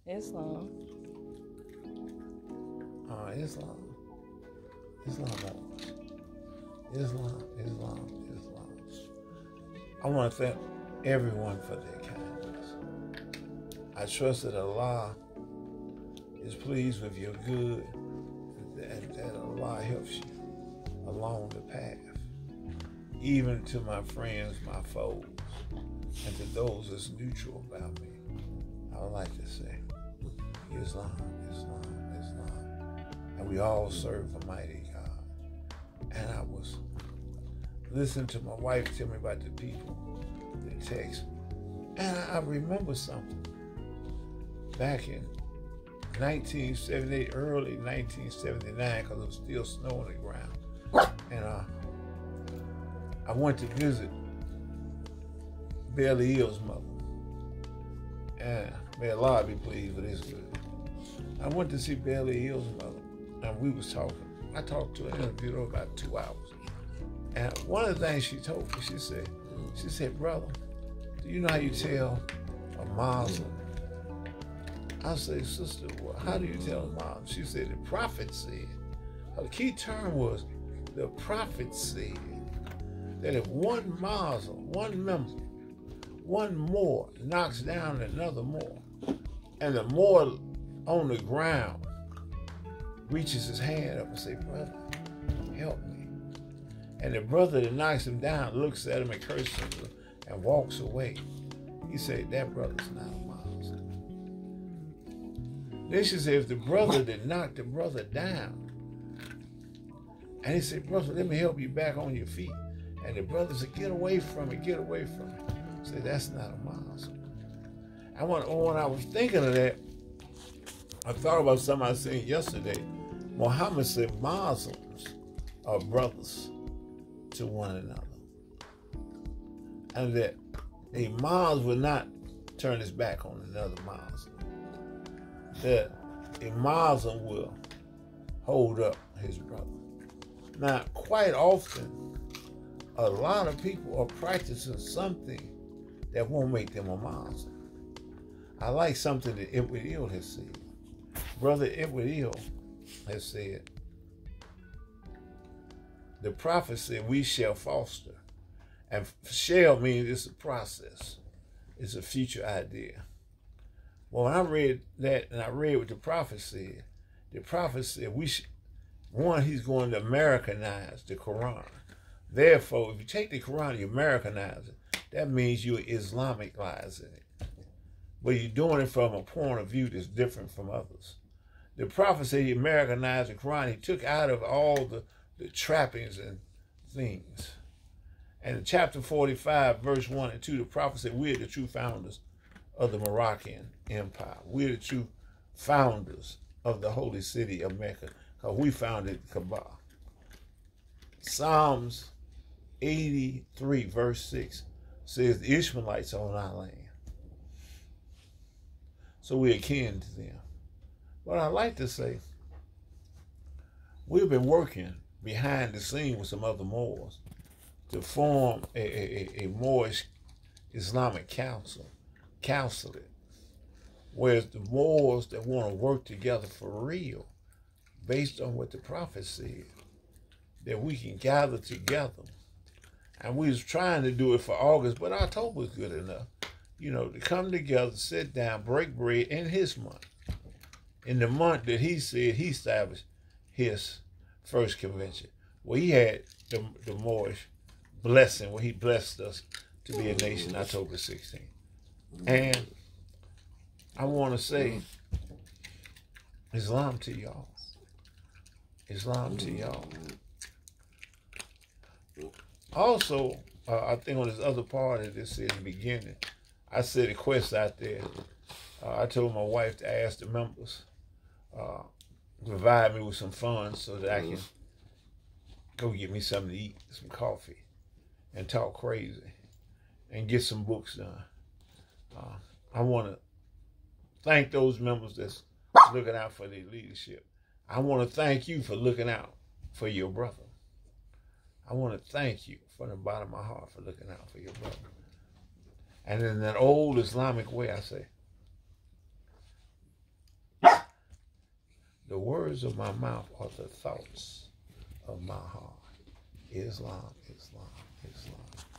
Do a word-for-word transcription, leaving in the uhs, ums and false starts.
Islam. Uh, Islam. Islam. Islam. Islam. Islam. I want to thank everyone for their kindness. I trust that Allah is pleased with your good and that Allah helps you along the path. Even to my friends, my foes, and to those that's neutral about me, I would like to say, Islam, Islam, Islam. And we all serve a mighty God. And I was listening to my wife tell me about the people that text. And I remember something. Back in nineteen seventy-eight, early nineteen seventy-nine, because it was still snow on the ground. And uh, I went to visit Belly Hill's mother. And may Allah be pleased with this good. I went to see Belly Hill's mother, and we was talking. I talked to her, interviewed her about two hours. And one of the things she told me, she said, she said, brother, do you know how you tell a Muslim? I said, sister, well, how do you tell a Muslim? She said, the prophet said. Her key term was, the prophet said that if one Muslim, one member, one more knocks down another more, and the more on the ground reaches his hand up and say, brother, help me. And the brother that knocks him down looks at him and curses him and walks away. He said, that brother's not a Muslim. Then she said, if the brother that knocked the brother down, and he said, brother, let me help you back on your feet. And the brother said, get away from it, get away from it. I said, that's not a Muslim. And when, when I was thinking of that, I thought about something I seen yesterday. Muhammad said Muslims are brothers to one another. And that a Muslim will not turn his back on another Muslim. That a Muslim will hold up his brother. Now, quite often, a lot of people are practicing something that won't make them a Muslim. I like something that Edward Hill has said. Brother Edward Hill has said, the prophet said, we shall foster. And shall means it's a process. It's a future idea. Well, when I read that and I read what the prophet said, the prophet said, we should, one, he's going to Americanize the Quran. Therefore, if you take the Quran and you Americanize it, that means you're Islamicizing it. But you're doing it from a point of view that's different from others. The prophet said he Americanized the Quran. He took out of all the, the trappings and things. And in chapter forty-five, verse one and two, the prophet said, we're the true founders of the Moroccan Empire. We're the true founders of the holy city of Mecca, because we founded Kaaba. Psalms eighty-three, verse six, says the Ishmaelites are on our land. So we're akin to them. But I like to say, we've been working behind the scene with some other Moors to form a, a, a Moorish Islamic council, councilate, whereas the Moors that want to work together for real, based on what the prophet said, that we can gather together. And we was trying to do it for August, but October was good enough. You know, to come together, sit down, break bread in his month. In the month that he said he established his first convention, where he had the, the Moorish blessing, where he blessed us to be a nation, October sixteenth. And I want to say, Islam to y'all. Islam to y'all. Also, uh, I think on this other part of this in the beginning, I said a quest out there. Uh, I told my wife to ask the members uh, provide me with some funds so that I can go get me something to eat, some coffee, and talk crazy, and get some books done. Uh, I want to thank those members that's looking out for their leadership. I want to thank you for looking out for your brother. I want to thank you from the bottom of my heart for looking out for your brother. And in that old Islamic way, I say, The words of my mouth are the thoughts of my heart. Islam, Islam, Islam.